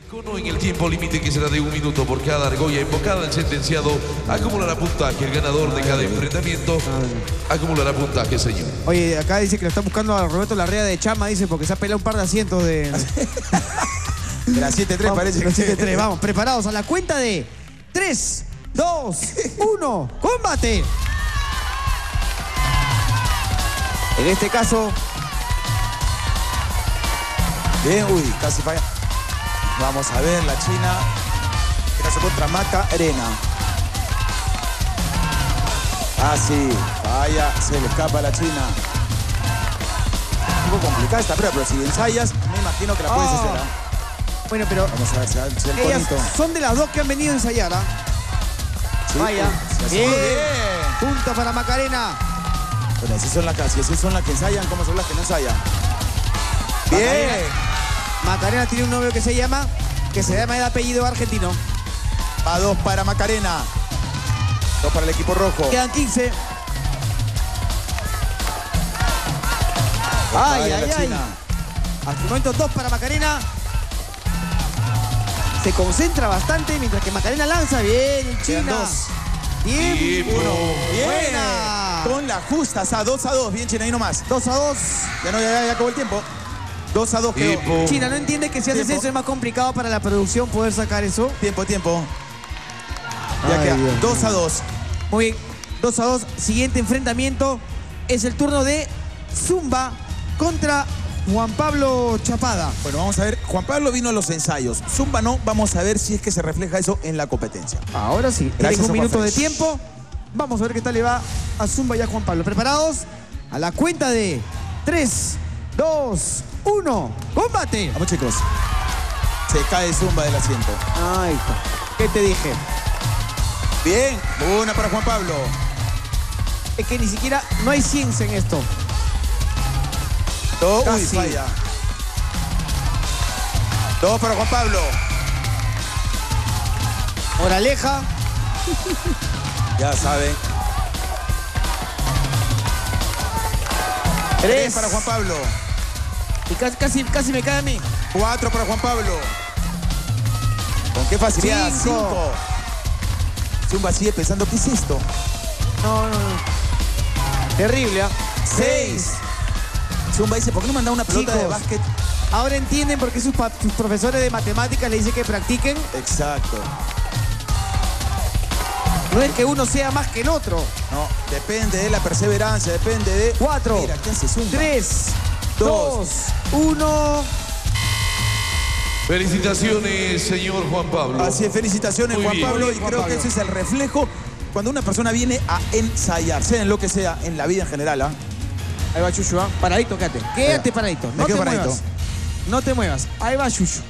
Cono en el tiempo límite que será de 1 minuto por cada argolla invocada. El sentenciado acumulará puntaje. El ganador de cada enfrentamiento acumulará puntaje, señor. Oye, acá dice que lo está buscando a Roberto Larrea de Chama, dice, porque se ha pelado un par de asientos de... De la 7-3 parece que... que... 7-3, vamos, preparados a la cuenta de 3, 2, 1, ¡combate! En este caso... Bien, uy, casi falla. Vamos a ver, la China. En este caso contra Macarena. Ah, sí, falla, se le escapa a la China. Un poco complicada esta prueba, pero si ensayas, me imagino que la puedes hacer, ¿eh? Bueno, pero... Vamos a ver si el ellas conito. son de las dos que han venido a ensayar, ¿ah? Sí, vaya. sí, Bien. bien. Punto para Macarena. Bueno, si son las que ensayan, ¿cómo son las que no ensayan? Bien. Macarena tiene un novio que se llama de apellido argentino. Va 2 para Macarena. 2 para el equipo rojo. Quedan 15. Ay, ay, ay. Hasta el momento 2 para Macarena. Se concentra bastante mientras que Macarena lanza. Bien, China. 2. Bien. Bien. Buena. Con la justa, 2-2. Bien, China, ahí nomás. 2-2. Ya acabó el tiempo. 2-2 quedó. China, no entiende que si haces eso es más complicado para la producción poder sacar eso. Tiempo. Ya queda 2-2. Muy bien, 2-2. Siguiente enfrentamiento es el turno de Zumba contra Juan Pablo Chapada. Bueno, vamos a ver. Juan Pablo vino a los ensayos. Zumba no. Vamos a ver si es que se refleja eso en la competencia. Ahora sí. Gracias, Tienen 1 minuto de Fresh. tiempo. Vamos a ver qué tal le va a Zumba y a Juan Pablo. ¿Preparados? A la cuenta de 3, 2, 1. ¡Combate! Vamos, chicos. Se cae Zumba del asiento. Ahí está. ¿Qué te dije? Bien. Una para Juan Pablo. Es que ni siquiera no hay ciencia en esto. Uy, Casi. falla. 2 para Juan Pablo. Moraleja. Ya saben. 3 para Juan Pablo. Y casi me cae a mí. 4 para Juan Pablo. ¿Con qué facilidad? 5. 5. Zumba sigue pensando, ¿qué es esto? No. Terrible, ¿ah? 6. Zumba dice, ¿por qué no mandaba una pelota de Chicos. básquet? Ahora entienden por qué sus profesores de matemáticas le dicen que practiquen. Exacto. No es que uno sea más que el otro. No, depende de la perseverancia, depende de... 4, Mira, ¿qué hace Zumba? 3, 2, 1. Felicitaciones, señor Juan Pablo. Así es, felicitaciones Muy Juan bien. Pablo. Muy Y bien, creo Juan que Pablo. ese es el reflejo cuando una persona viene a ensayar, sea en lo que sea, en la vida en general, ¿ah? Ahí va Chuchu, ¿ah? Paradito, quédate. Quédate paradito. Me No te quedo paradito. muevas. No te muevas. Ahí va Chuchu.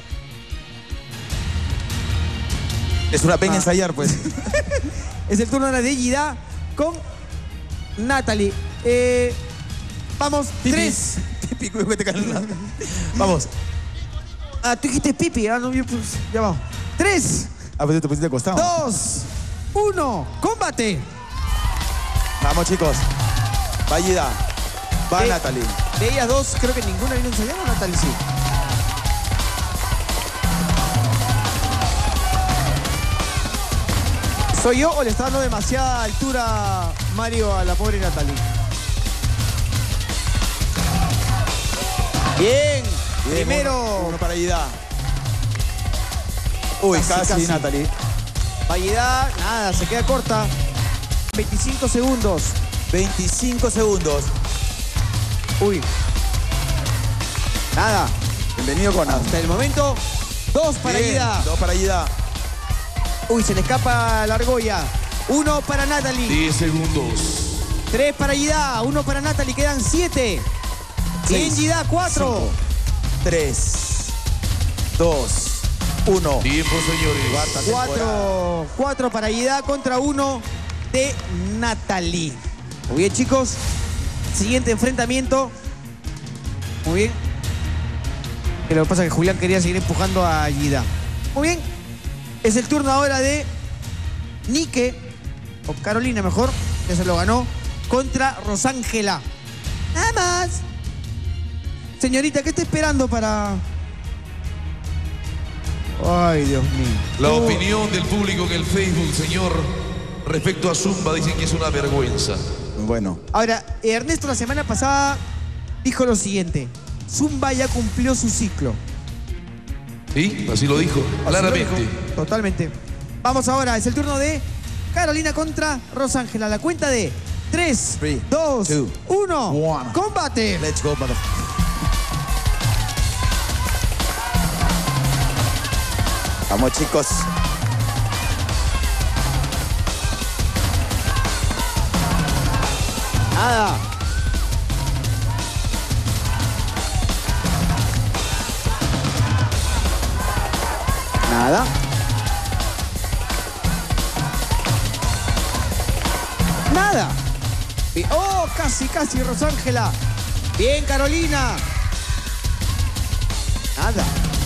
Es una pena ensayar, pues. Es el turno ahora de Gida con Natalie. Vamos, Pipi. 3. Pipi, vete calma. Vamos. Ah, tú dijiste pipi. Ah, no, yo pues, ya va. 3, Ah, pues te pusiste de costado. 2, 1. ¡Combate! Vamos, chicos. Va Gida. Va De- Natalie. De ellas dos, creo que ninguna vino ensayando. Natalie sí. ¿Soy yo o le está dando demasiada altura Mario a la pobre Natalie? Bien. Bien, Primero, Uno para Gida. Uy, casi Natalie. Valleda, nada, se queda corta. 25 segundos. 25 segundos. Uy. Nada. Bienvenido con Hasta el momento, 2 para Gida. 2 para Gida. Uy, se le escapa la argolla. 1 para Natalie. 10 segundos. 3 para Gida. 1 para Natalie. Quedan 7. Bien, Gida, 4. 3, 2, 1. Tiempo, señores. 4 para Gida contra 1 de Natalie. Muy bien, chicos. Siguiente enfrentamiento. Muy bien. Que lo que pasa es que Julián quería seguir empujando a Gida. Muy bien. Es el turno ahora de Nike, o Carolina mejor, que se lo ganó, contra Rosángela. Nada más. Señorita, ¿qué está esperando para Ay, Dios mío. La opinión del público en el Facebook, señor, respecto a Zumba, dicen que es una vergüenza. Bueno. Ahora, Ernesto la semana pasada dijo lo siguiente. Zumba ya cumplió su ciclo. ¿Sí? Así lo dijo, claramente. Así lo dijo, totalmente. Vamos ahora, es el turno de Carolina contra Rosángela. La cuenta de 3, 2, 1. ¡Combate! Let's go, mother. Vamos, chicos. Nada. Nada. Nada. Oh, casi, Rosángela. Bien, Carolina. Nada.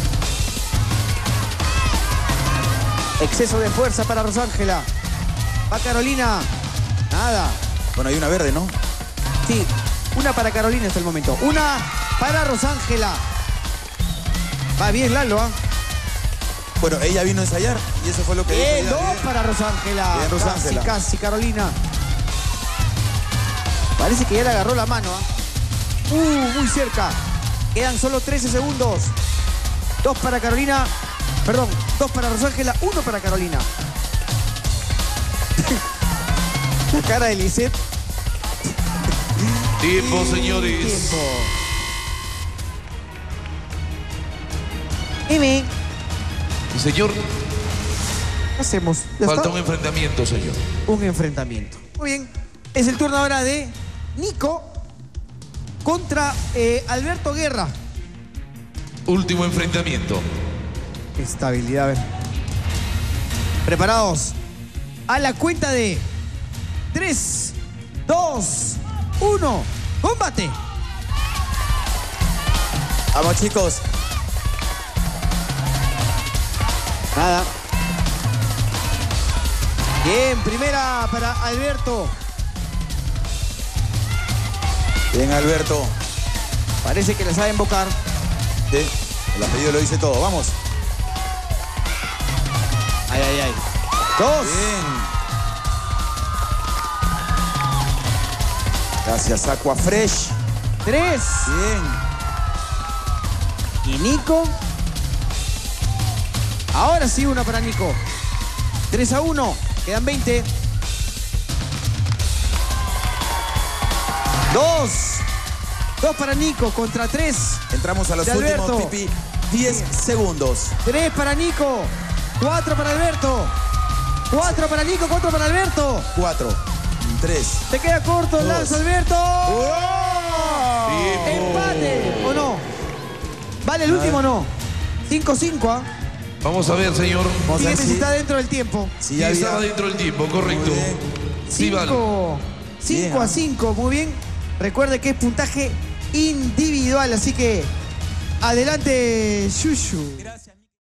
Exceso de fuerza para Rosángela. Va Carolina. Nada. Bueno, hay una verde, ¿no? Sí, una para Carolina hasta el momento. Una para Rosángela. Va bien Lalo, ¿ah? Bueno, ella vino a ensayar y eso fue lo que Bien, dijo. dos para Rosángela. Bien, Rosángela. Casi, Carolina. Parece que ya le agarró la mano, ¿ah? Muy cerca. Quedan solo 13 segundos. 2 para Carolina. Perdón, 2 para Rosángela, 1 para Carolina. La cara de Lisette. Tiempo, señores. Tiempo. Emi, Y señor, ¿qué hacemos? ¿Ya falta está? un enfrentamiento, señor. Un enfrentamiento. Muy bien. Es el turno ahora de Nico contra Alberto Guerra. Último enfrentamiento. Estabilidad, a ver. Preparados. A la cuenta de 3, 2, 1. ¡Combate! Vamos, chicos. Nada. Bien, primera para Alberto. Bien, Alberto. Parece que la sabe invocar. Sí, el apellido lo dice todo. Vamos. Ay. 2. Bien. Gracias, Aqua Fresh. 3. Bien. Y Nico. Ahora sí, una para Nico. 3-1. Quedan 20. 2 para Nico contra 3. Entramos a los de últimos, Alberto. Pipi. 10 segundos. 3 para Nico. 4 para Alberto. 4 para Nico, 4 para Alberto. 4, 3. Te queda corto el 2. lanzo, Alberto. Tiempo. Empate, ¿o no? ¿Vale el último o no? 5-5, ¿ah? Vamos a ver, señor. Vamos a ver Fíjate si está dentro del tiempo. si Sí, ya estaba había... dentro del tiempo, correcto. Muy bien. Sí, vale. 5 a 5, muy bien. Recuerde que es puntaje individual, así que adelante, Shushu.